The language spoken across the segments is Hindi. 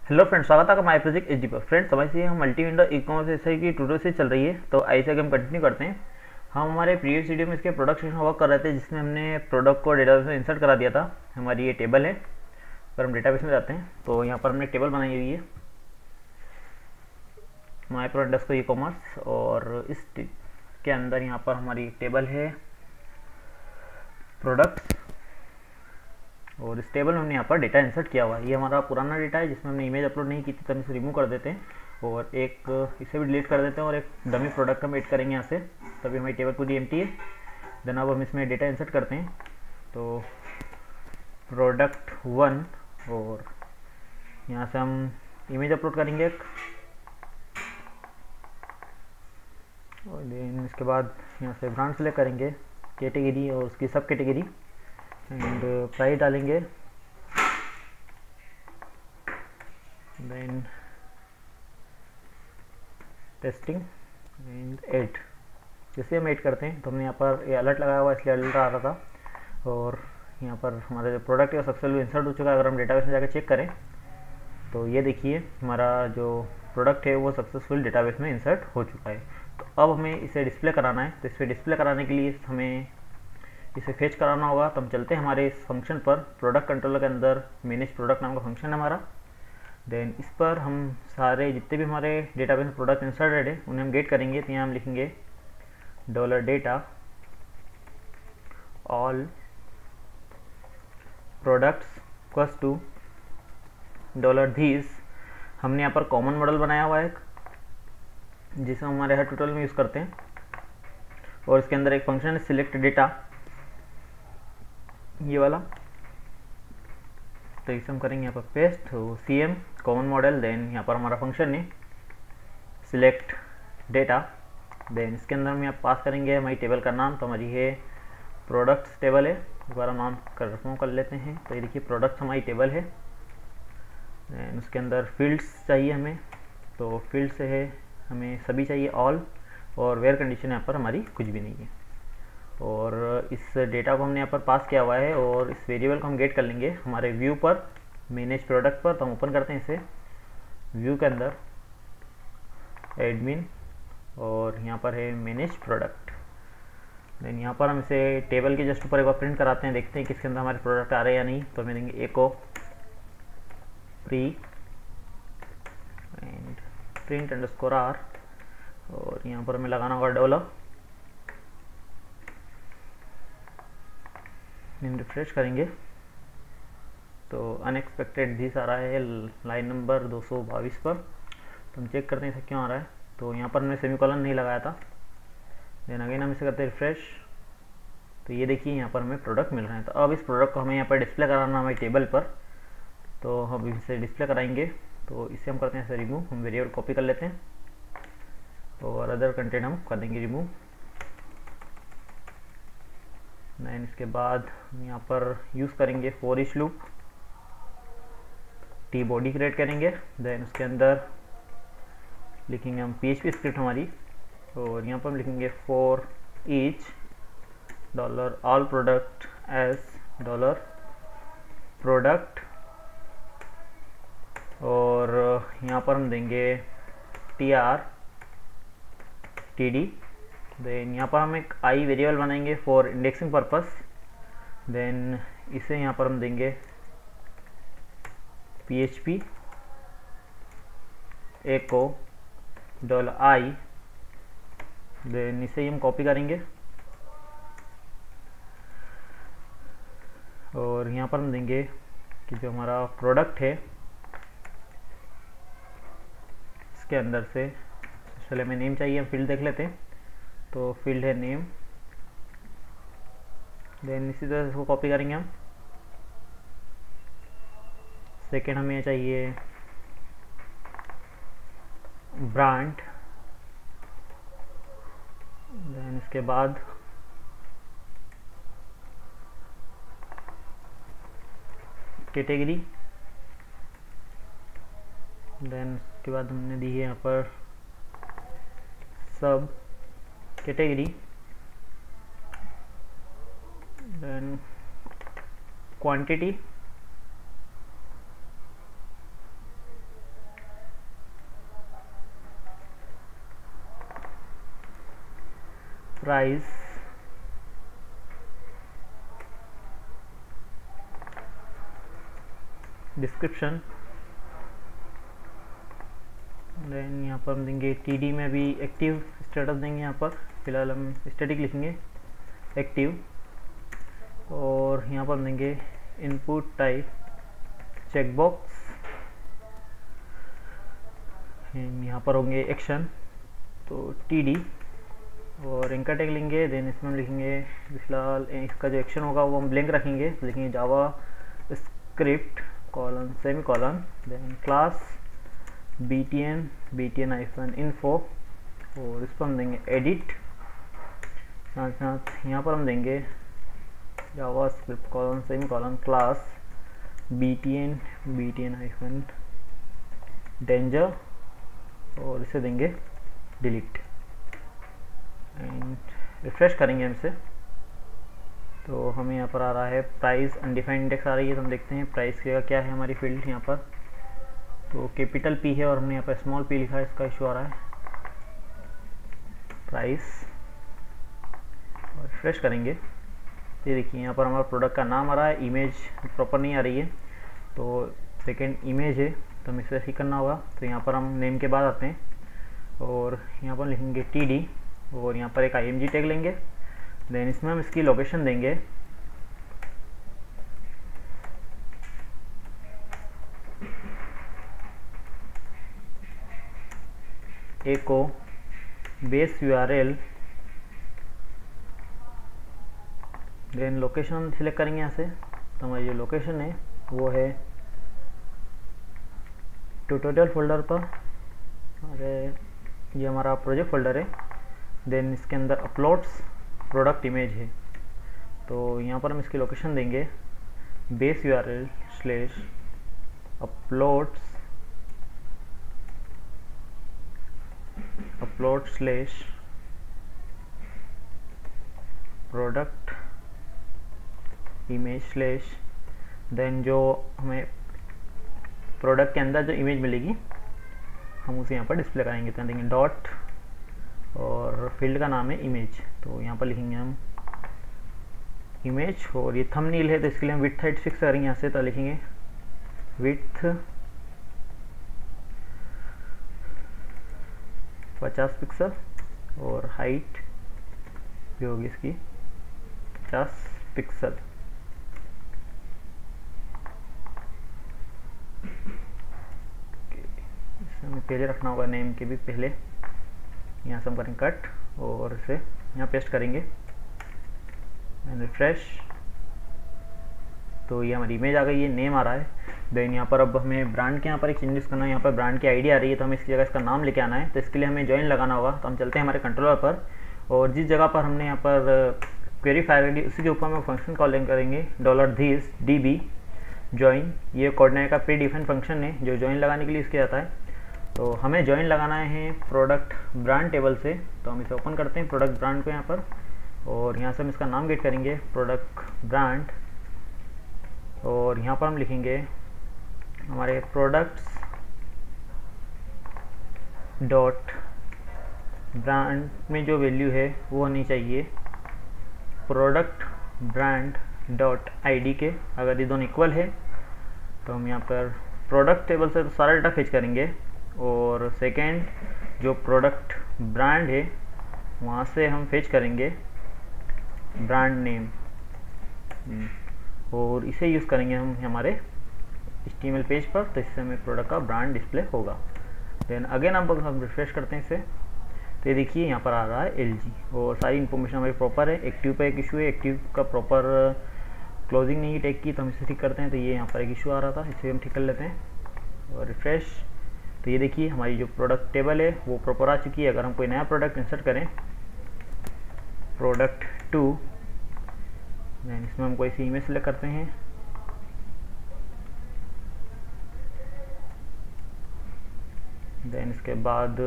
हेलो फ्रेंड्स, स्वागत है आपका माई प्रोजेक्ट एचडी पर। फ्रेंड्स, हमारी हम multi window e commerce SI की ट्यूटोरियल से चल रही है, तो ऐसे हम कंटिन्यू करते हैं। हम हमारे प्रीवियस वीडियो में इसके प्रोडक्ट सेक्शन वर्क कर रहे थे, जिसमें हमने प्रोडक्ट को डेटाबेस में इंसर्ट करा दिया था। हमारी ये टेबल है। पर हम डेटाबेस में जाते हैं तो यहाँ पर हमने टेबल बनाई हुई है my pro underscore e commerce, और इस के अंदर यहाँ पर हमारी टेबल है प्रोडक्ट्स, और इस टेबल में हमने यहाँ पर डेटा इंसर्ट किया हुआ है। ये हमारा पुराना डेटा है जिसमें हमने इमेज अपलोड नहीं की थी, तो हम इसे रिमूव कर देते हैं और एक इसे भी डिलीट कर देते हैं और एक डमी प्रोडक्ट हम ऐड करेंगे यहाँ से, तभी हमारी टेबल पूरी एम्प्टी है। देन अब हम इसमें डेटा इंसर्ट करते हैं, तो प्रोडक्ट 1, और यहाँ से हम इमेज अपलोड करेंगे एक, और देन इसके बाद यहाँ से ब्रांड सेलेक्ट करेंगे, कैटेगरी और उसकी सब कैटेगरी, एंड प्राइस डालेंगे। Then testing and add. जैसे हम ऐड करते हैं तो हमने यहाँ पर ये अलर्ट लगाया हुआ, इसलिए अलर्ट आ रहा था। और यहाँ पर हमारा जो प्रोडक्ट है वो सक्सेसफुल इंसर्ट हो चुका है। अगर हम डेटाबेस में जाकर चेक करें तो ये देखिए हमारा जो प्रोडक्ट है वो सक्सेसफुल डेटाबेस में इंसर्ट हो चुका है। तो अब हमें इसे डिस्प्ले कराना है, तो इस पर डिस्प्ले कराने के लिए हमें इसे फेच कराना होगा। तो हम चलते हैं हमारे इस फंक्शन पर, प्रोडक्ट कंट्रोलर के अंदर मैनेज प्रोडक्ट नाम का फंक्शन है हमारा। देन इस पर हम सारे जितने भी हमारे डेटाबेस में प्रोडक्ट इंसर्टेड है उन्हें हम गेट करेंगे। तो यहाँ हम लिखेंगे $data all products equals to $these। हमने यहाँ पर कॉमन मॉडल बनाया हुआ है एक, जिसे हम हमारे हर ट्यूटोरियल में यूज़ करते हैं, और इसके अंदर एक फंक्शन है सिलेक्ट डेटा, ये वाला। तो इसे हम करेंगे यहाँ पर पेस्ट, तो CM कॉमन मॉडल, देन यहाँ पर हमारा फंक्शन है सिलेक्ट डेटा। देन इसके अंदर हम यहाँ पास करेंगे हमारी टेबल का नाम, तो हमारी है प्रोडक्ट्स टेबल है। एक बार हम नाम कर लेते हैं, तो ये देखिए प्रोडक्ट्स हमारी टेबल है। देन उसके अंदर फील्ड्स चाहिए हमें, तो फील्ड से है हमें सभी चाहिए ऑल, और वेयर कंडीशन यहाँ पर हमारी कुछ भी नहीं है। और इस डेटा को हमने यहाँ पर पास किया हुआ है, और इस वेरिएबल को हम गेट कर लेंगे हमारे व्यू पर, मैनेज प्रोडक्ट पर। तो हम ओपन करते हैं इसे, व्यू के अंदर एडमिन, और यहाँ पर है मैनेज प्रोडक्ट। देन यहाँ पर हम इसे टेबल के जस्ट ऊपर एक बार प्रिंट कराते हैं, देखते हैं किसके अंदर हमारे प्रोडक्ट आ रहे हैं या नहीं। तो हमें देंगे echo pre and print underscore r, और यहाँ पर हमें लगाना होगा $। रिफ्रेश करेंगे तो अनएक्सपेक्टेड दिस आ रहा है लाइन नंबर 222 पर। तो हम चेक करते हैं इसे क्यों आ रहा है। तो यहाँ पर हमने सेमीकोलन नहीं लगाया था। देन अगेन हम इसे करते हैं रिफ्रेश, तो ये देखिए यहाँ पर हमें प्रोडक्ट मिल रहे हैं। तो अब इस प्रोडक्ट को हमें यहाँ पर डिस्प्ले कराना हमारी टेबल पर, तो हम इसे डिस्प्ले कराएंगे। तो इसे हम करते हैं इसे रिमूव, हम वेरिएबल कॉपी कर लेते हैं और अदर कंटेंट हम कर देंगे रिमूव। देन इसके बाद हम यहाँ पर यूज़ करेंगे for each loop, t body create करेंगे। देन उसके अंदर लिखेंगे हम PHP स्क्रिप्ट हमारी, और यहाँ पर हम लिखेंगे for each $all product as $product, और यहाँ पर हम देंगे TD। देन यहाँ पर हम एक आई वेरिएबल बनाएंगे फॉर इंडेक्सिंग पर्पस। देन इसे यहाँ पर हम देंगे PHP एको $i। देन इसे ही हम कॉपी करेंगे, और यहाँ पर हम देंगे कि जो हमारा प्रोडक्ट है इसके अंदर से चले हमें नेम चाहिए, हम फील्ड देख लेते हैं। तो फील्ड है नेम। देन इसी तरह से इसको कॉपी करेंगे हम। सेकेंड हमें चाहिए ब्रांड। देन इसके बाद कैटेगरी। देन उसके बाद हमने दी है यहाँ पर sub category. Then quantity, price, description, then यहाँ पर हम देंगे टीडी में भी एक्टिव स्टेटस देंगे। यहाँ पर फिलहाल हम स्टैटिक लिखेंगे एक्टिव, और यहाँ पर हम देंगे इनपुट टाइप चेकबॉक्स, यहाँ पर होंगे एक्शन तो टीडी, और इनका टैग लेंगे। देन इसमें हम लिखेंगे फिलहाल इसका जो एक्शन होगा वो हम ब्लैंक रखेंगे, लिखेंगे javascript colon semicolon, then class btn-info, और इस पर हम देंगे एडिट, साथ साथ यहाँ पर हम देंगे javascript colon semicolon class btn-danger, और इसे देंगे डिलीट एंड रिफ्रेश करेंगे हमसे। तो हमें यहाँ पर आ रहा है प्राइस अनडिफाइंड इंडेक्स आ रही है। तो हम देखते हैं प्राइस का क्या है हमारी फील्ड यहाँ पर, तो कैपिटल पी है और हमने यहाँ पर स्मॉल पी लिखा है, इसका इशू आ रहा है प्राइस, और रिफ्रेश करेंगे। ये देखिए यहाँ पर हमारा प्रोडक्ट का नाम आ रहा है, इमेज प्रॉपर नहीं आ रही है, तो सेकेंड इमेज है तो हमें इसे ठीक करना होगा। तो यहाँ पर हम नेम के बाद आते हैं और यहाँ पर लिखेंगे टीडी, और यहाँ पर एक img टैग लेंगे। देन इसमें हम इसकी लोकेशन देंगे echo base URL, then location select करेंगे यहाँ से। तो हमारी जो लोकेशन है वो है ट्यूटोरियल फोल्डर पर, अरे ये हमारा प्रोजेक्ट फोल्डर है। देन इसके अंदर अपलोड्स प्रोडक्ट इमेज है, तो यहाँ पर हम इसकी लोकेशन देंगे base URL /upload/product image/ then जो हमें प्रोडक्ट के अंदर जो इमेज मिलेगी हम उसे यहाँ पर डिस्प्ले कराएंगे। तो देंगे डॉट और फील्ड का नाम है इमेज, तो यहाँ पर लिखेंगे हम इमेज, और ये थंबनेल है तो इसके लिए हम विड्थ हाइट फिक्स करेंगे यहाँ से। तो लिखेंगे विड्थ 50 पिक्सल और हाइट जो होगी इसकी 50 पिक्सल। हमें पहले रखना होगा नेम के भी पहले, यहाँ से हम करेंगे कट और इसे यहाँ पेस्ट करेंगे एंड रिफ्रेश। तो ये हमारी इमेज आ गई है, नेम आ रहा है। देन यहाँ पर अब हमें ब्रांड के यहाँ पर एक चेंजेस करना है। यहाँ पर ब्रांड की आईडी आ रही है तो हमें इसकी जगह इसका नाम लेके आना है, तो इसके लिए हमें ज्वाइन लगाना होगा। तो हम चलते हैं हमारे कंट्रोलर पर, और जिस जगह पर हमने यहाँ पर क्वेरी फायर आईडी उसी के ऊपर हम फंक्शन कॉल करेंगे $this db ज्वाइन। ये कोऑर्डिनेटर का प्री डिफाइंड फंक्शन है जो ज्वाइन लगाने के लिए इसके आता है। तो हमें ज्वाइन लगाना है प्रोडक्ट ब्रांड टेबल से, तो हम इसे ओपन करते हैं प्रोडक्ट ब्रांड को यहाँ पर, और यहाँ से हम इसका नाम गेट करेंगे प्रोडक्ट ब्रांड, और यहाँ पर हम लिखेंगे हमारे प्रोडक्ट्स डॉट ब्रांड में जो वैल्यू है वो होनी चाहिए प्रोडक्ट ब्रांड डॉट ID के। अगर ये दोनों इक्वल है तो हम यहाँ पर प्रोडक्ट टेबल से तो सारा डेटा फेच करेंगे, और सेकेंड जो प्रोडक्ट ब्रांड है वहाँ से हम फेच करेंगे ब्रांड नेम, और इसे यूज़ करेंगे हम हमारे HTML पेज पर, तो इससे हमें प्रोडक्ट का ब्रांड डिस्प्ले होगा। देन अगेन हम रिफ्रेश करते हैं इसे, तो ये देखिए यहाँ पर आ रहा है LG, और सारी इन्फॉर्मेशन हमारी प्रॉपर है। एक्टिव पे एक इशू है, एक्टिव का प्रॉपर क्लोजिंग नहीं टैग की, तो हम इसे ठीक करते हैं। तो ये यहाँ पर एक इशू आ रहा था, इसे हम ठीक कर लेते हैं और रिफ्रेश। तो ये देखिए हमारी जो प्रोडक्ट टेबल है वो प्रॉपर आ चुकी है। अगर हम कोई नया प्रोडक्ट इंसर्ट करें प्रोडक्ट 2, देन इसमें हम कोई सी इमेज सेलेक्ट करते हैं, देन इसके बाद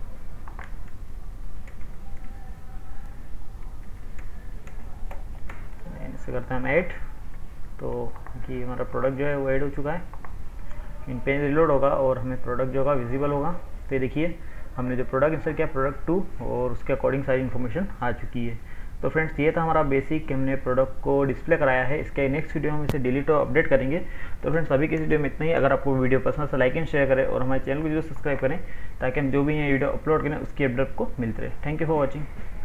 इसे करते हैं हम ऐड। तो कि हमारा प्रोडक्ट जो है वो ऐड हो चुका है, इन पेज रिलोड होगा और हमें प्रोडक्ट जो होगा विजिबल होगा। तो ये देखिए हमने जो प्रोडक्ट इंसर्ट किया प्रोडक्ट 2 और उसके अकॉर्डिंग सारी इन्फॉर्मेशन आ चुकी है। तो फ्रेंड्स ये था हमारा बेसिक, हमने प्रोडक्ट को डिस्प्ले कराया है। इसके नेक्स्ट वीडियो हम इसे डिलीट और अपडेट करेंगे। तो फ्रेंड्स अभी की वीडियो में इतना ही। अगर आपको वीडियो पसंद है लाइक एंड शेयर करें और हमारे चैनल को जरूर सब्सक्राइब करें ताकि हम जो भी ये वीडियो अपलोड करें उसकी अपडेट को मिलते रहे। Thank you for watching.